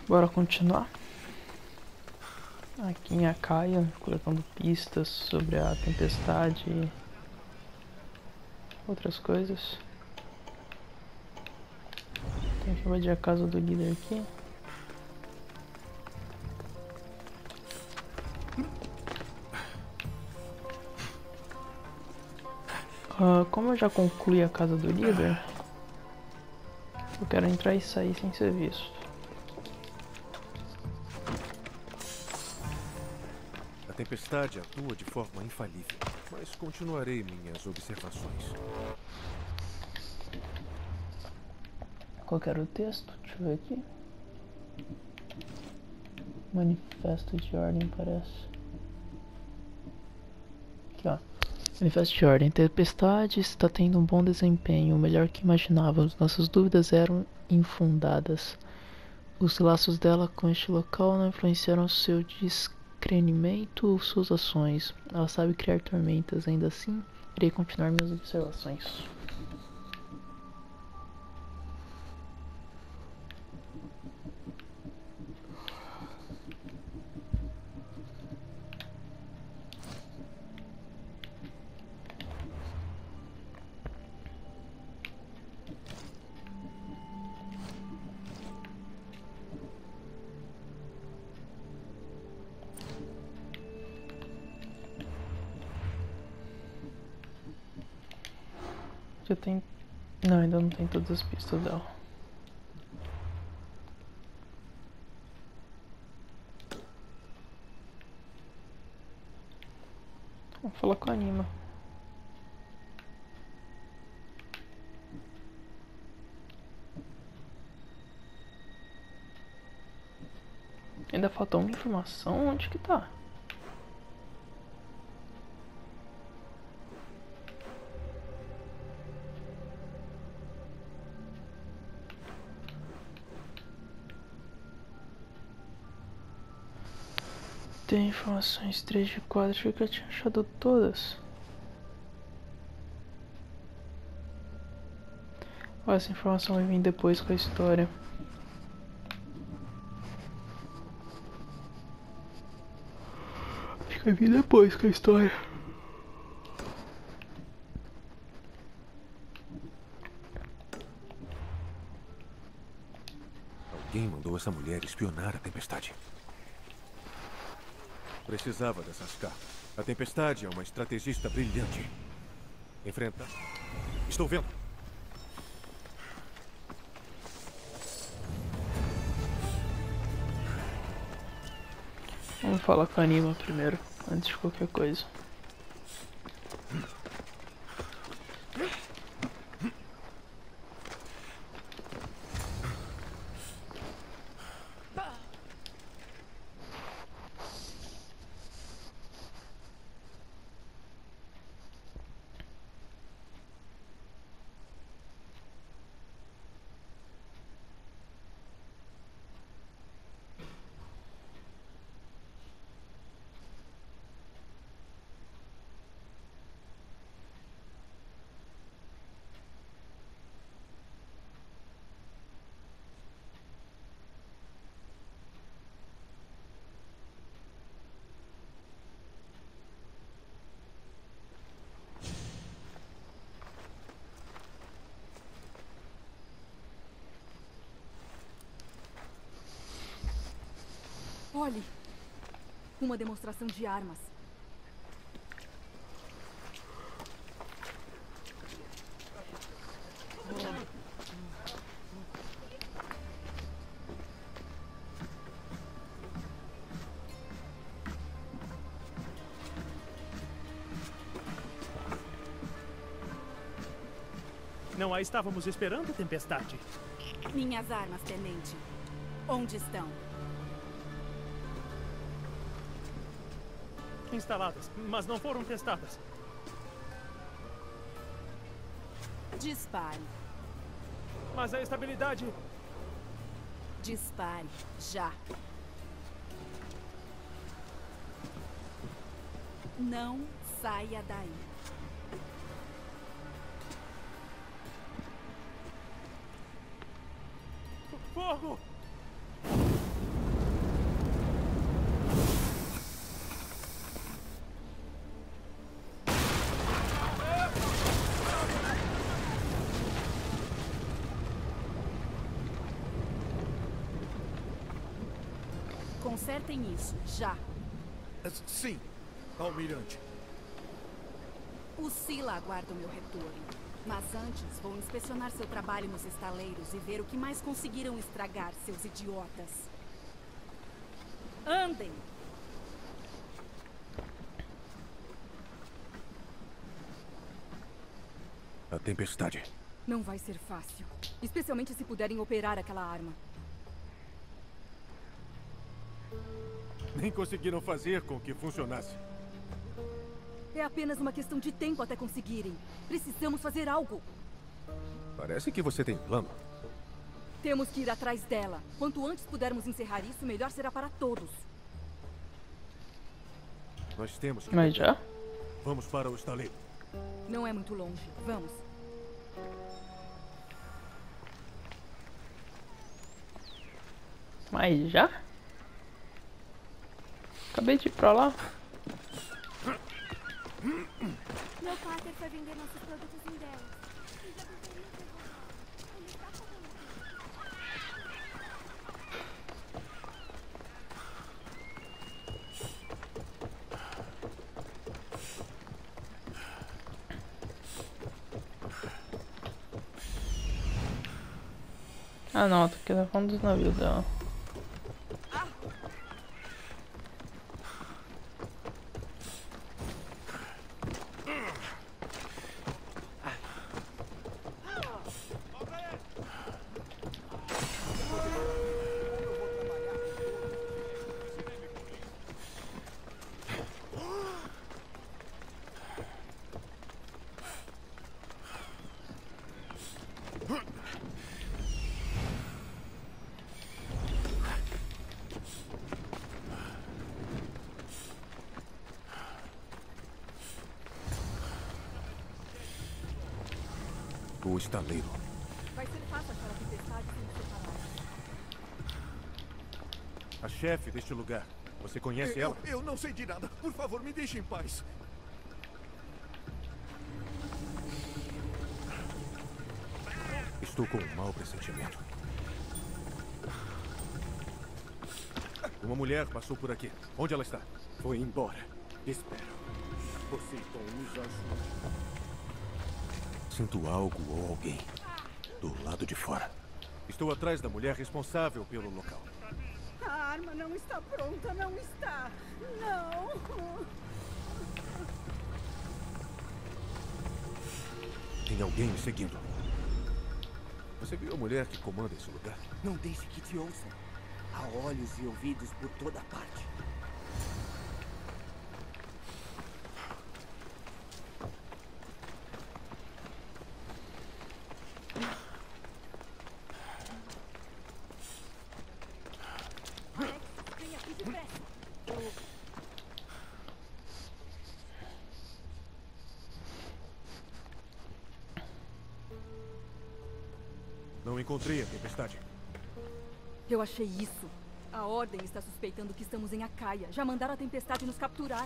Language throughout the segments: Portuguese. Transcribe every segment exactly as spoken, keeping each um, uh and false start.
Bora continuar. Aqui em Acaia, coletando pistas sobre a tempestade e outras coisas. Tem que invadir a casa do líder aqui. Uh, como eu já concluí a casa do líder, eu quero entrar e sair sem ser visto. A tempestade atua de forma infalível, mas continuarei minhas observações. Qual que era o texto? Deixa eu ver aqui. Manifesto de ordem, parece. Aqui, ó. Manifesto de ordem. Tempestade está tendo um bom desempenho, o melhor que imaginávamos. Nossas dúvidas eram infundadas. Os laços dela com este local não influenciaram seu discernimento ou suas ações. Ela sabe criar tormentas, ainda assim, irei continuar minhas observações. Já tem... Não, ainda não tem todas as pistas dela. Vamos falar com a Anima. Ainda falta uma informação. Onde que tá? Tem informações três de quatro, achei que eu tinha achado todas. Ó, essa informação vai vir depois com a história. Acho que vai vir depois com a história. Alguém mandou essa mulher espionar a tempestade. Precisava dessas cartas. A tempestade é uma estrategista brilhante. Enfrenta. Estou vendo. Vamos falar com a Anima primeiro, antes de qualquer coisa. Olhe! Uma demonstração de armas. Não a estávamos esperando, Tempestade. Minhas armas, Tenente. Onde estão? Instaladas, mas não foram testadas. Dispare. Mas a estabilidade... Dispare. Já. Não saia daí. Fogo! Consertem isso, já. Sim, almirante. O Sila aguarda o meu retorno. Mas antes, vou inspecionar seu trabalho nos estaleiros e ver o que mais conseguiram estragar, seus idiotas. Andem! A tempestade. Não vai ser fácil. Especialmente se puderem operar aquela arma. Nem conseguiram fazer com que funcionasse. É apenas uma questão de tempo até conseguirem. Precisamos fazer algo. Parece que você tem plano. Temos que ir atrás dela. Quanto antes pudermos encerrar isso, melhor será para todos. Nós temos que... Mas já? Vamos para o estaleiro. Não é muito longe. Vamos. Mas já? Acabei de ir pra lá. Meu pater foi vender nossos produtos em Delos. E já tentei me interromper. Ele está fazendo Ah não, tô aqui na frente dos navios dela. O estaleiro. Vai ser fácil achar a tempestade sem separar. A chefe deste lugar. Você conhece Eu, ela? eu não sei de nada. Por favor, me deixe em paz. Estou com um mau pressentimento. Uma mulher passou por aqui. Onde ela está? Foi embora. Espero. Poseidon nos ajude. Sinto algo ou alguém do lado de fora. Estou atrás da mulher responsável pelo local. A arma não está pronta, não está. Não. Tem alguém me seguindo. Você viu a mulher que comanda esse lugar? Não deixe que te ouçam. Há olhos e ouvidos por toda parte. Não encontrei a tempestade. Eu achei isso. A Ordem está suspeitando que estamos em Acaia. Já mandaram a tempestade nos capturar.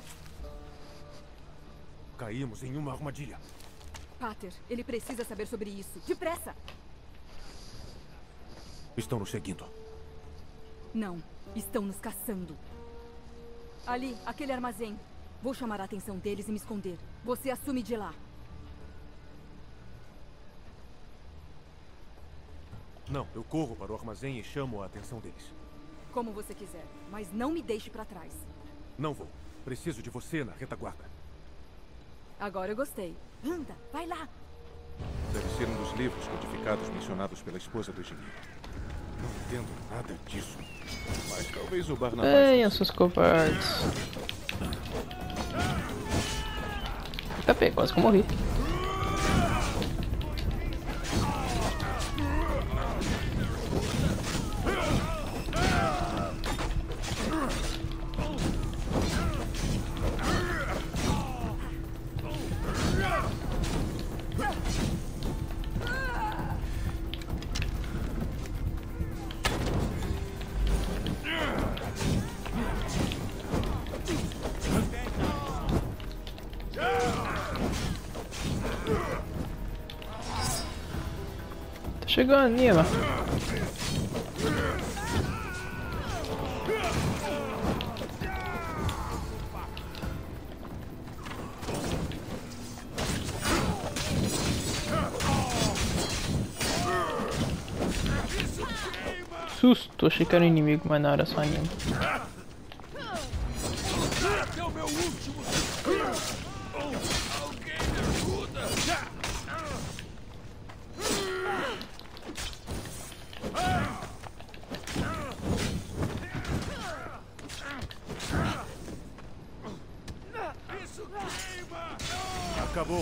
Caímos em uma armadilha. Pater, ele precisa saber sobre isso. Depressa! Estão nos seguindo. Não, estão nos caçando. Ali, aquele armazém. Vou chamar a atenção deles e me esconder. Você assume de lá. Não, eu corro para o armazém e chamo a atenção deles. Como você quiser, mas não me deixe para trás. Não vou. Preciso de você na retaguarda. Agora eu gostei. Anda, vai lá. Deve ser um dos livros codificados mencionados pela esposa do engenheiro. Não entendo nada disso. Mas talvez o Barnabás... Venham, seus covardes. Capê, quase que eu morri. Chegou, Nima. susto, achei que era inimigo, mas não, era só anime. Esse é o meu último suspiro! Alguém me ajuda! Isso queima! Acabou.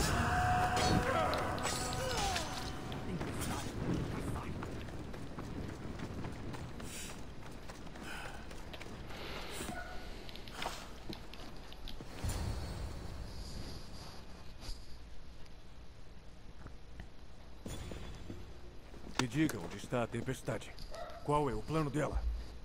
Me diga onde está a tempestade. Qual é o plano dela?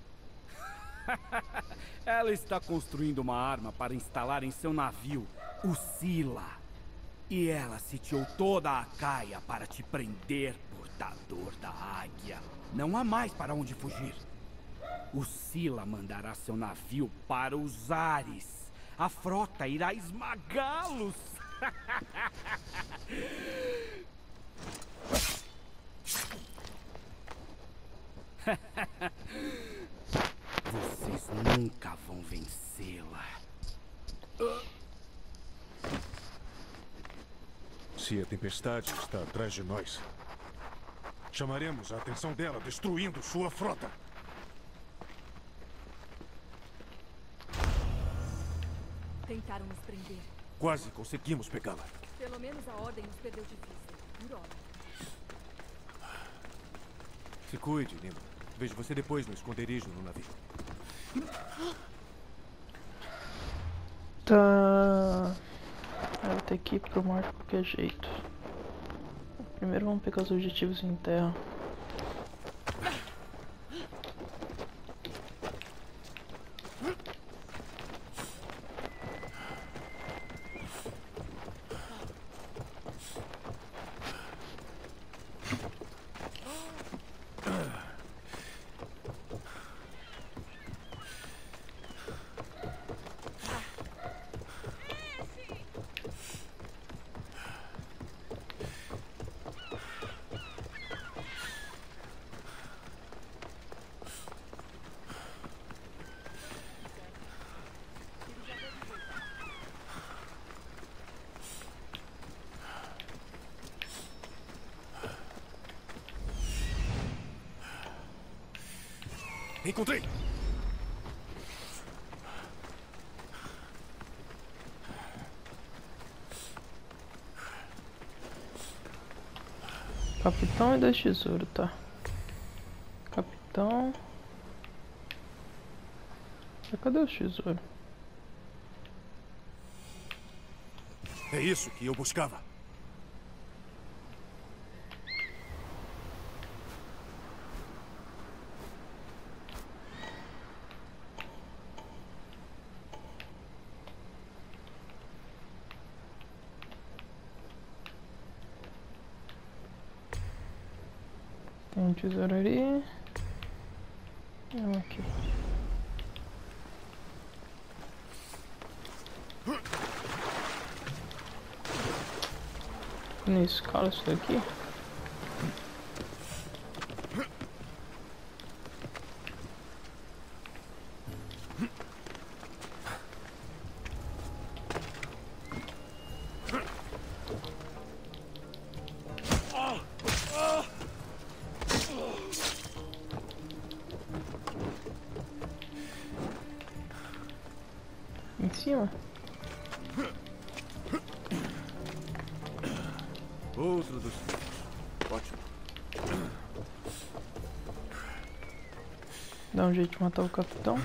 Ela está construindo uma arma para instalar em seu navio, o Scylla. E ela sitiou toda a Caia para te prender, portador da águia. Não há mais para onde fugir. O Scylla mandará seu navio para os ares. A frota irá esmagá-los. Vocês nunca vão vencê-la. Se a tempestade está atrás de nós, chamaremos a atenção dela destruindo sua frota. Tentaram nos prender. Quase conseguimos pegá-la. Pelo menos a ordem nos perdeu de vista. Por hora. Se cuide, Lima. Vejo você depois no esconderijo no navio. Tá... Eu vou ter que ir pro mar de qualquer jeito. Primeiro vamos pegar os objetivos em terra. Encontrei! Capitão e dois tesouros, tá? Capitão... Cadê os tesouros? É isso que eu buscava. Tem um tesouro ali. E um aqui. Nem escala isso daqui. Em cima? Outro dos... Ótimo. Dá um jeito de matar o capitão.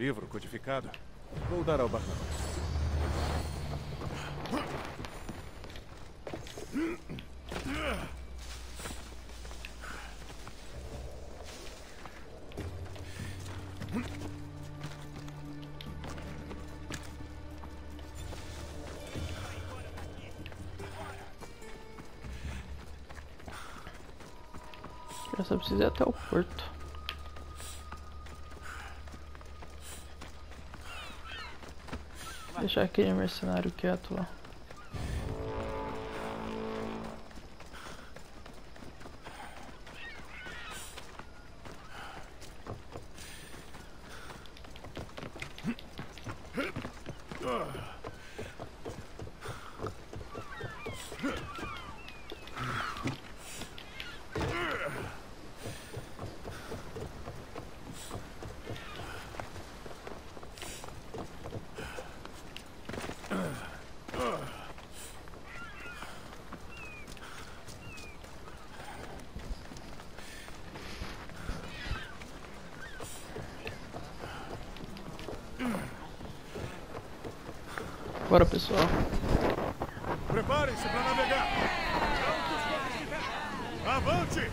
livro codificado. Vou dar ao Barnabas. Eu só preciso ir até o porto. Deixar aquele mercenário quieto lá. Bora, pessoal. Preparem-se para navegar. Avante!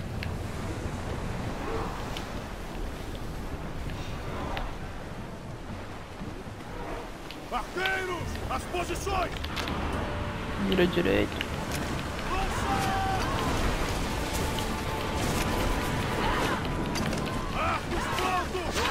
Arqueiros, às posições! Vira direito. Arcos prontos!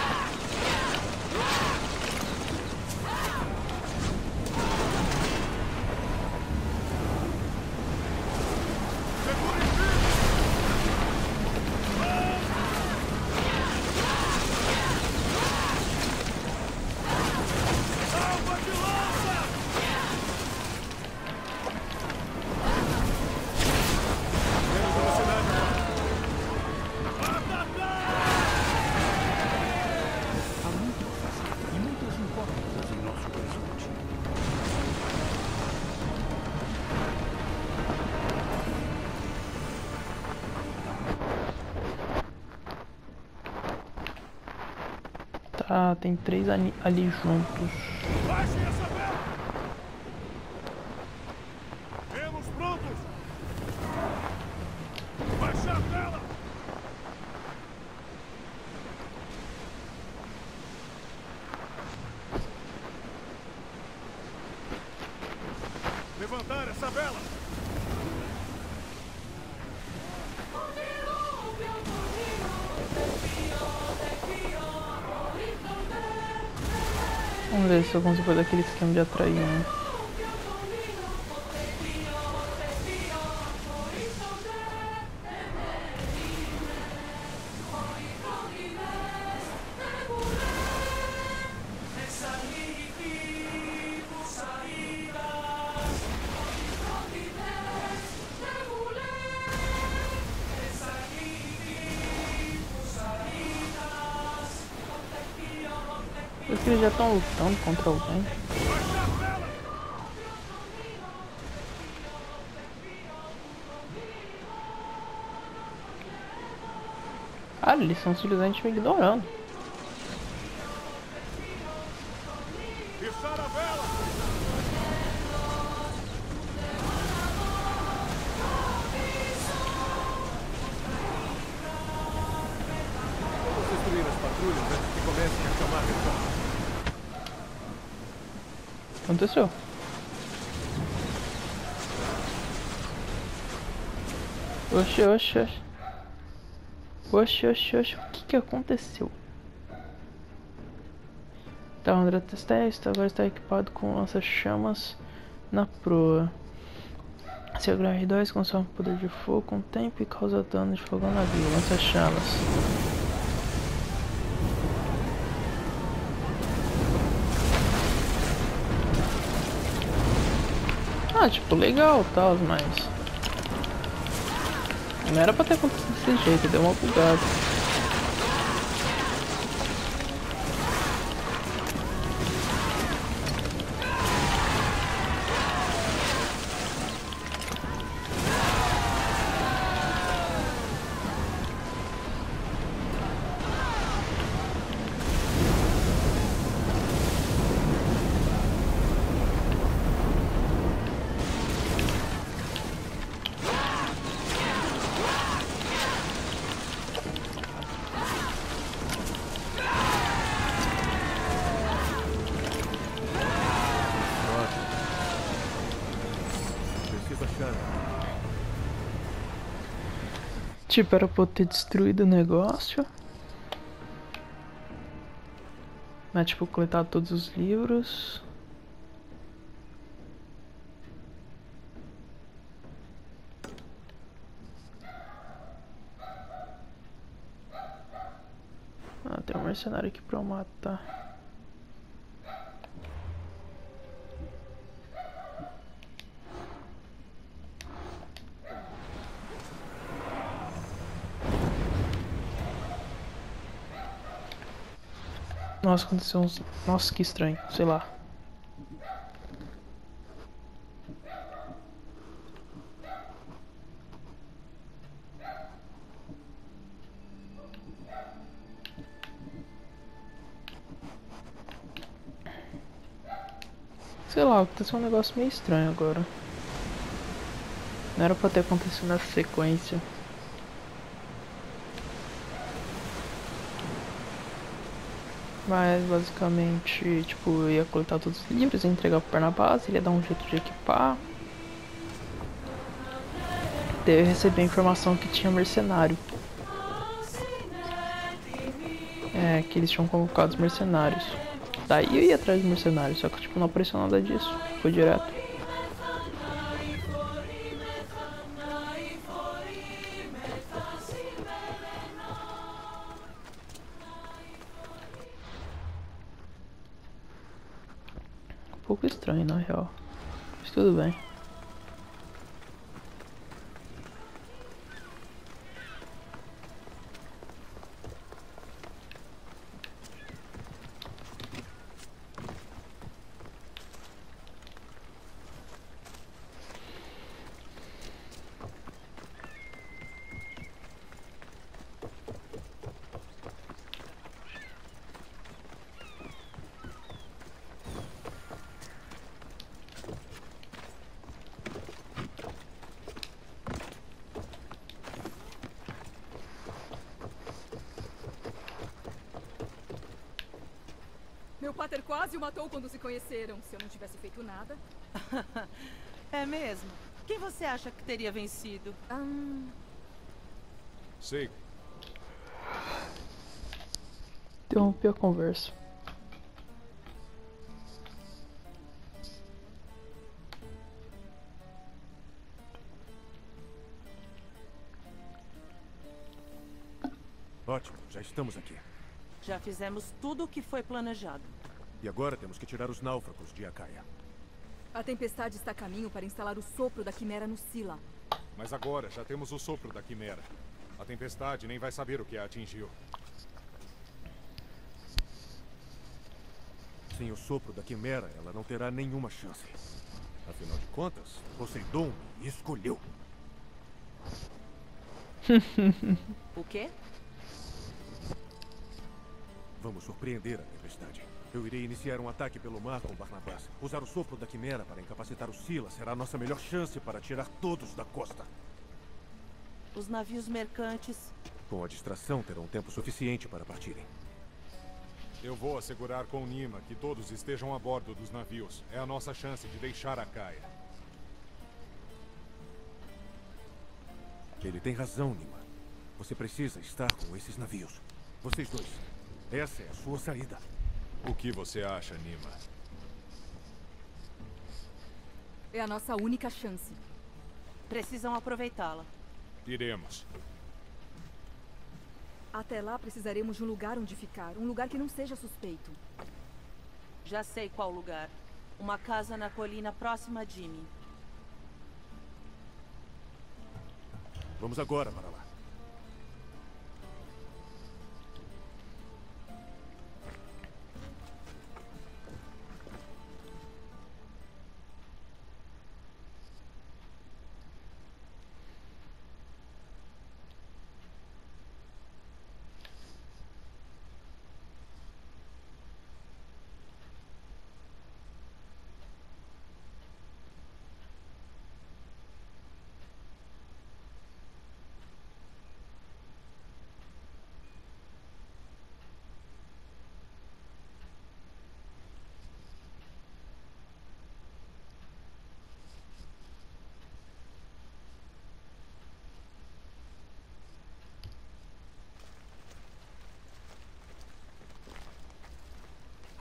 Tá, tem três ali, ali juntos. Baixem essa vela! Temos prontos! Baixar a vela! Levantar essa vela! Vamos ver se eu consigo fazer aquele esquema de atrair, né? Porque eles já estão lutando contra alguém. Ah, eles estão simplesmente me ignorando. Fechar a vela! Vamos destruir as patrulhas antes que comecem a chamar reforço. Aconteceu. Oxe, oxe, oxe. Oxe, oxe, oxe. O que que aconteceu? Tá, o André testa, agora está equipado com lança-chamas na proa. Seu grau R dois consome poder de fogo com o tempo e causa dano de fogo ao navio. Lança-chamas. Ah, tipo, legal, tal, mas não era pra ter acontecido desse jeito, deu uma bugada. Tipo, era pra eu ter destruído o negócio. Mas, tipo, coletado todos os livros. Ah, tem um mercenário aqui pra eu matar. Nossa, aconteceu uns... Nossa, que estranho. Sei lá. Sei lá, aconteceu um negócio meio estranho agora. Não era pra ter acontecido nessa sequência. Mas basicamente, tipo, eu ia coletar todos os livros, ia entregar pro Barnabás, ele ia dar um jeito de equipar. Daí eu recebi a informação que tinha mercenário. É, que eles tinham convocado os mercenários. Daí eu ia atrás dos mercenários, só que tipo, não apareceu nada disso. Foi direto. Um pouco estranho, na real. Mas tudo bem. Meu pater quase o matou quando se conheceram. Se eu não tivesse feito nada... É mesmo? Quem você acha que teria vencido? Hum... Sei. Interrompi a conversa. Ótimo, já estamos aqui. Já fizemos tudo o que foi planejado. E agora temos que tirar os náufragos de Acaia. A tempestade está a caminho para instalar o sopro da quimera no Sila. Mas agora já temos o sopro da quimera. A tempestade nem vai saber o que a atingiu. Sem o sopro da quimera, ela não terá nenhuma chance. Afinal de contas, Poseidon me escolheu. O quê? Vamos surpreender a tempestade. Eu irei iniciar um ataque pelo mar com Barnabás. Usar o sopro da quimera para incapacitar o Sila será a nossa melhor chance para tirar todos da costa. Os navios mercantes... Com a distração, terão tempo suficiente para partirem. Eu vou assegurar com Nima que todos estejam a bordo dos navios. É a nossa chance de deixar a Caia. Ele tem razão, Nima. Você precisa estar com esses navios. Vocês dois. Essa é a sua saída. O que você acha, Nima? É a nossa única chance. Precisam aproveitá-la. Iremos. Até lá precisaremos de um lugar onde ficar. Um lugar que não seja suspeito. Já sei qual lugar. Uma casa na colina próxima a Jimmy. Vamos agora para lá.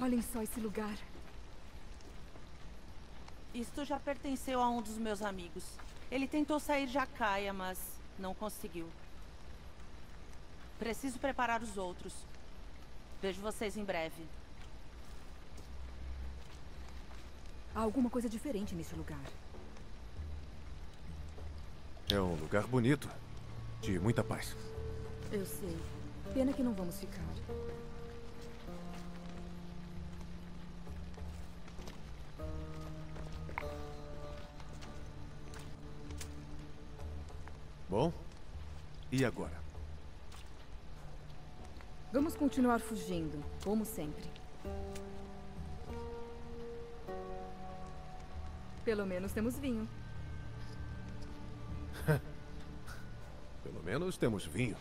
Olhem só esse lugar. Isto já pertenceu a um dos meus amigos. Ele tentou sair de Acaia, mas não conseguiu. Preciso preparar os outros. Vejo vocês em breve. Há alguma coisa diferente nesse lugar. É um lugar bonito. De muita paz. Eu sei. Pena que não vamos ficar. Bom, e agora? Vamos continuar fugindo, como sempre. Pelo menos temos vinho. Pelo menos temos vinho.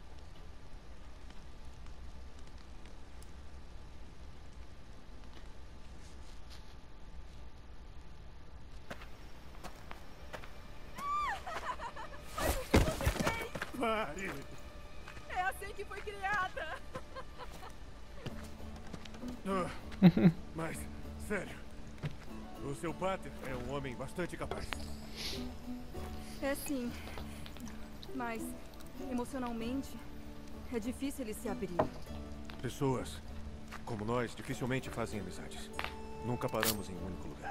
Pare! É assim que foi criada! Ah, mas, sério, o seu pater é um homem bastante capaz. É sim. Mas, emocionalmente, é difícil ele se abrir. Pessoas como nós dificilmente fazem amizades. Nunca paramos em um único lugar.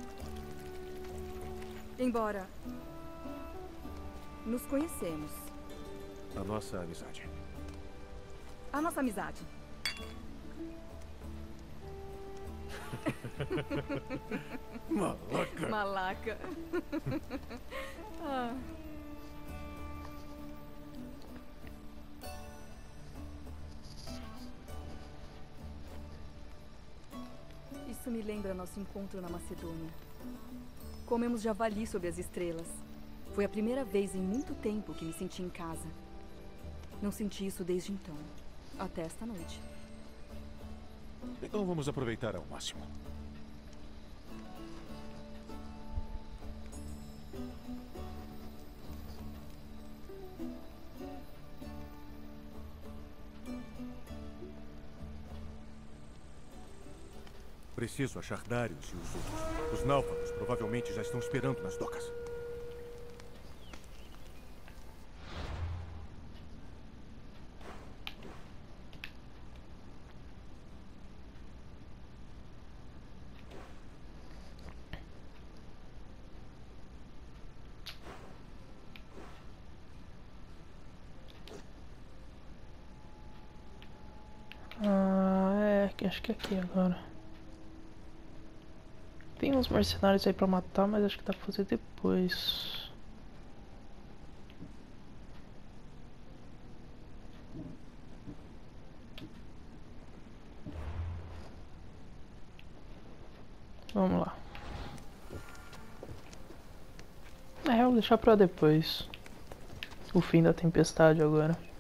Embora nos conhecemos. A nossa amizade. A nossa amizade. Malaca. Malaca. Ah. Isso me lembra nosso encontro na Macedônia. Comemos javali sob as estrelas. Foi a primeira vez em muito tempo que me senti em casa. Não senti isso desde então. Até esta noite. Então vamos aproveitar ao máximo. Preciso achar Darius e os outros. Os náufragos provavelmente já estão esperando nas docas. Ah, é, acho que é aqui agora. Tem uns mercenários aí pra matar, mas acho que dá pra fazer depois. Vamos lá. É, eu vou deixar pra depois. O fim da tempestade agora.